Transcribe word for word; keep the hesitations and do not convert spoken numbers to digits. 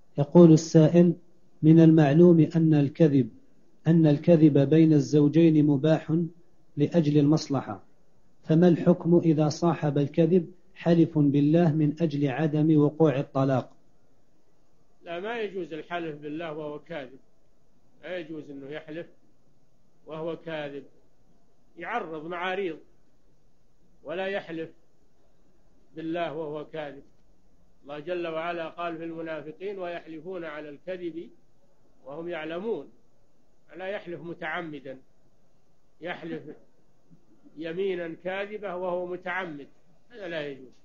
يقول السائل: من المعلوم أن الكذب أن الكذب بين الزوجين مباح لأجل المصلحة، فما الحكم إذا صاحب الكذب حلف بالله من أجل عدم وقوع الطلاق؟ لا، ما يجوز الحلف بالله وهو كاذب، لا يجوز أنه يحلف وهو كاذب، يعرض معاريض ولا يحلف بالله وهو كاذب. الله جل وعلا قال في المنافقين: ويحلفون على الكذب وهم يعلمون. لا يحلف متعمدا، يحلف يمينا كاذبة وهو متعمد، هذا لا يجوز.